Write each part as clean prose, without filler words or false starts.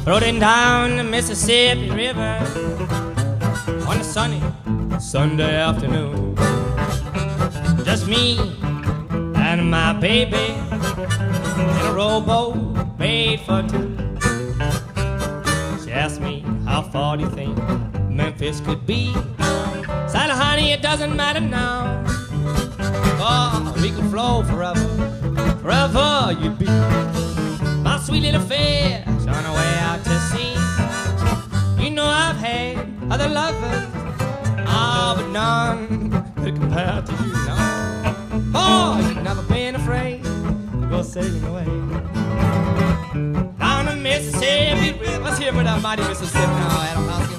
floating down the Mississippi River on a sunny Sunday afternoon. Just me and my baby in a rowboat made for two. She asked me, how far do you think Memphis could be? Said, honey, it doesn't matter now. Oh, we could flow forever, forever you'd be my sweet little fish on the way out to sea. You know I've had other lovers, oh, but none could compare to you, no. Oh, you've never been afraid to go sailing away down the Mississippi River. Let's hear it for that mighty Mississippi now, Adam Hoskins.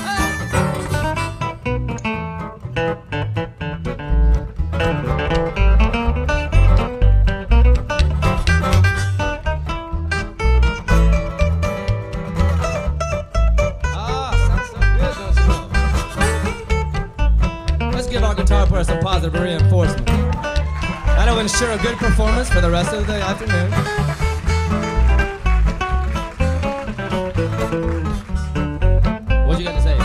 Some positive reinforcement. That'll ensure a good performance for the rest of the afternoon. What you got to say?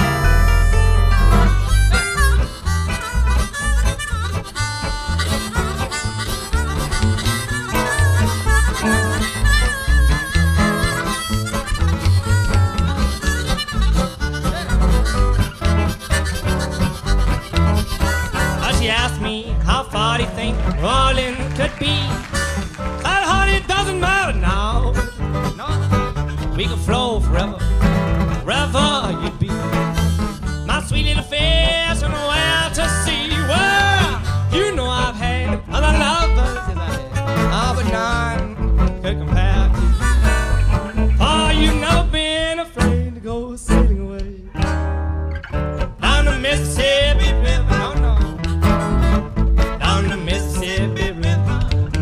She asked me, how far do you think rolling could be? Said, honey, it doesn't matter now. No, we could flow forever, forever you'd be my sweet little fish on the way out to sea. Well, you know I've had other lovers, yes, I had. Oh, but none could compare to you. Oh, you've never been afraid to go sailing away down the Mississippi River. No, no. Mississippi River.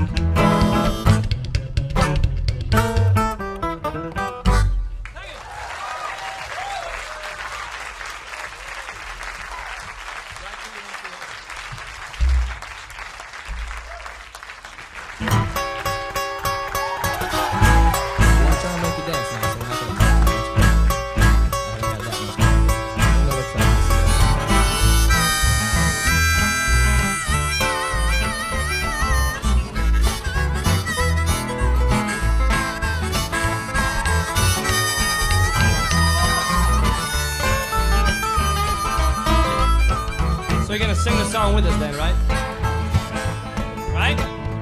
So you're gonna sing the song with us then, right? Right?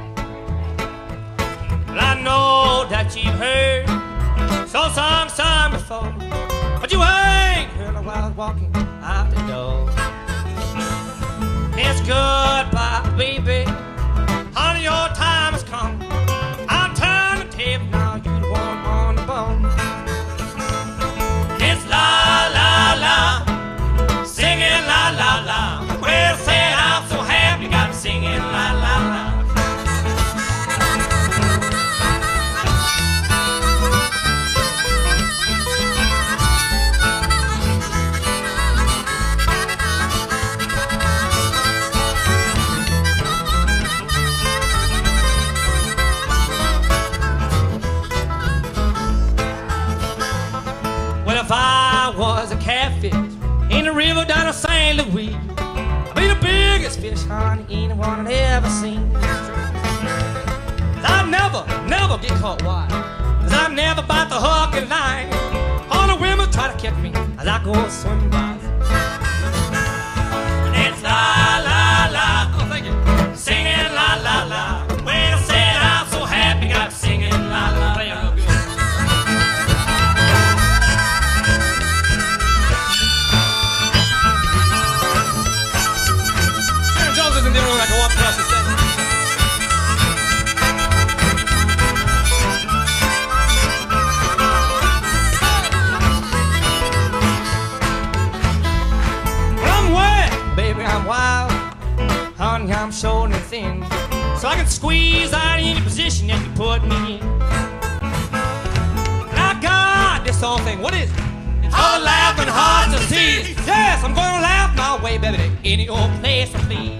Well, I know that you've heard so song sung before, but you ain't heard it while I was walking out the door. It's goodbye, baby. Honey, your time has come. I'll turn the table now. You the one on the bone. It's la la la, singing la la la. Well, said I'm so happy, got me singing la la la. Well, if I was a catfish in the river down in St. Louis, I'd be the biggest fish, honey, anyone had ever seen. I'd never get caught wide, 'cause I'd never bite the hook and line. All the women try to catch me as I go swimming by. And it's la la la, oh thank you, singing la la la. When I said I'm so happy, got singing la la la. I can walk across the stage. Well, I'm wet, baby, I'm wild. Honey, I'm short and thin, so I can squeeze out any position that you put me in. And I got this whole thing. What is it? It's called laughing hearts and tears. Yes, I'm gonna laugh my way, baby, to any old place I please.